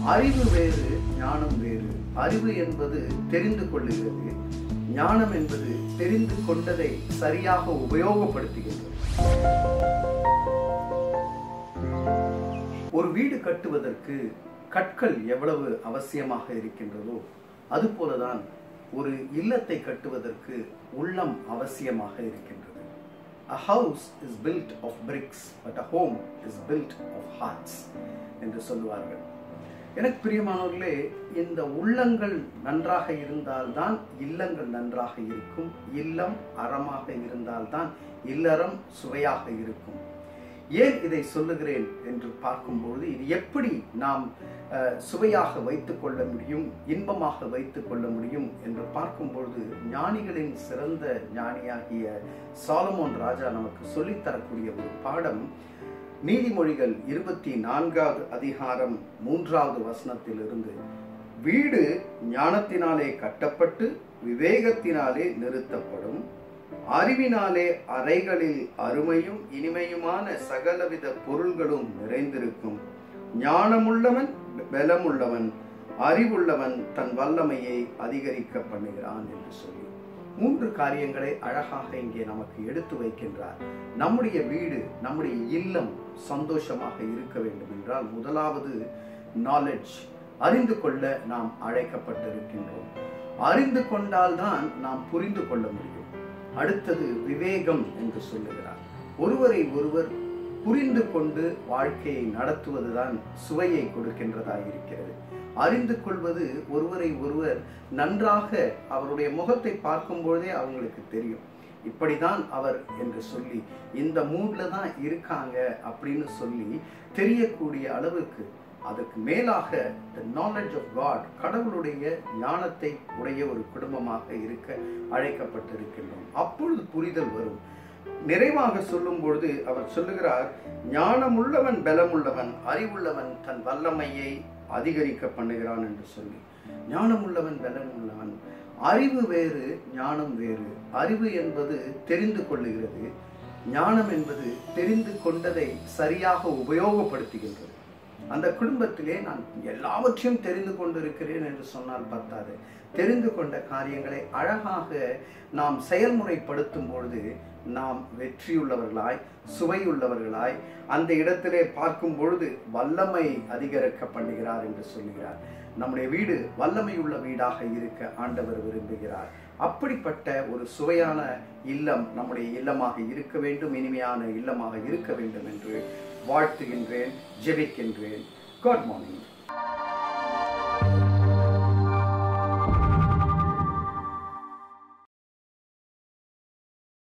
அறிவு வேறு, ஞானம் வேறு. அறிவு என்பது தெரிந்து கொள்ளுகிறது, ஞானம் என்பது தெரிந்து கொண்டதை சரியாக உபயோகப்படுத்துகின்றது. ஒரு வீடு கட்டுவதற்கு கற்கள் எவ்வளவு அவசியமாக இருக்கின்றதோ அதுபோலதான் ஒரு இல்லத்தை கட்டுவதற்கு உள்ளம் அவசியமாக இருக்கின்றது. A house is built of bricks, but a home is built of hearts என்று சொல்லுவார்கள். எனக்கு பிரியமானவர்களே, இந்த உள்ளங்கள் நன்றாக இருந்தால்தான் இல்லங்கள் நன்றாக இருக்கும். இல்லம் அறமாக இருந்தால்தான் இல்லறம் சுவையாக இருக்கும். ஏன் இதை சொல்லுகிறேன் என்று பார்க்கும்போது, இது எப்படி நாம் சுவையாக வைத்துக் கொள்ள முடியும், இன்பமாக வைத்துக் கொள்ள முடியும் என்று பார்க்கும்பொழுது, ஞானிகளின் சிறந்த ஞானியாகிய சாலமோன் ராஜா நமக்கு சொல்லித்தரக்கூடிய ஒரு பாடம் நீதிமொழிகள் 24வது அதிகாரம் 3வது வசனத்திலிருந்து, வீடு ஞானத்தினாலே கட்டப்பட்டு விவேகத்தினாலே நிறுத்தப்படும், அறிவினாலே அறைகளில் அருமையும் இனிமையுமான சகலவித பொருள்களும் நிறைந்திருக்கும், ஞானமுள்ளவன் பலமுள்ளவன், அறிவுள்ளவன் தன் வல்லமையை அதிகரிக்க பண்ணுகிறான் என்று சொல்லி 3 காரியங்களை அழகாக இங்கே நமக்கு எடுத்து வைக்கின்றார். நம்முடைய வீடு, நம்முடைய இல்லம் சந்தோஷமாக இருக்க வேண்டும் என்றால், முதலாவது நாலேஜ், அறிந்து கொள்ள நாம் அழைக்கப்பட்டிருக்கின்றோம். அறிந்து கொண்டால்தான் நாம் புரிந்து கொள்ள முடியும். அடுத்தது விவேகம் என்று சொல்லுகிறார். ஒருவரை ஒருவர் புரிந்து கொண்டு வாழ்க்கையை நடத்துவதுதான் சுவையை கொடுக்கின்றதாயிருக்கிறது. அறிந்து கொள்வது, ஒருவரை ஒருவர் நன்றாக அவருடைய முகத்தை பார்க்கும்போதே அவங்களுக்கு தெரியும், இப்படிதான் அவர் என்று சொல்லி, இந்த மூட்ல தான் இருக்காங்க அப்படின்னு சொல்லி தெரியக்கூடிய அளவுக்கு, அதற்கு மேலாக the knowledge of God, கடவுளுடைய ஞானத்தை உடைய ஒரு குடும்பமாக இருக்க அழைக்கப்பட்டிருக்கின்றோம். அப்பொழுது புரிதல் வரும். நிறைவாக சொல்லும் பொழுது அவர் சொல்லுகிறார், ஞானமுள்ளவன் பலமுள்ளவன், அறிவுள்ளவன் தன் வல்லமையை அதிகரிக்க பண்ணுகிறான் என்று சொல்லி. ஞானமுள்ளவன் பலமுள்ளவன், அறிவு வேறு, ஞானம் வேறு. அறிவு என்பது தெரிந்து கொள்ளுகிறது, ஞானம் என்பது தெரிந்து கொண்டதை சரியாக உபயோகப்படுத்துகின்றது. அந்த குடும்பத்திலே நான் எல்லாவற்றையும் தெரிந்து கொண்டிருக்கிறேன் என்று சொன்னால் பத்தாது. தெரிந்து கொண்ட காரியங்களை அழகாக நாம் செயல்முறைப்படுத்தும் பொழுது நாம் வெற்றியுள்ளவர்களாய், சுவையுள்ளவர்களாய், அந்த இடத்திலே பார்க்கும் பொழுது வல்லமை அதிகரிக்க பண்ணுகிறார் என்று சொல்லுகிறார். நம்முடைய வீடு வல்லமையுள்ள வீடாக இருக்க ஆண்டவர் விரும்புகிறார். அப்படிப்பட்ட ஒரு சுவையான இல்லம் நம்முடைய இல்லமாக இருக்க வேண்டும், இனிமையான இல்லமாக இருக்க வேண்டும் என்று வாழ்த்துகின்றேன், ஜெபிக்கின்றேன். Good morning.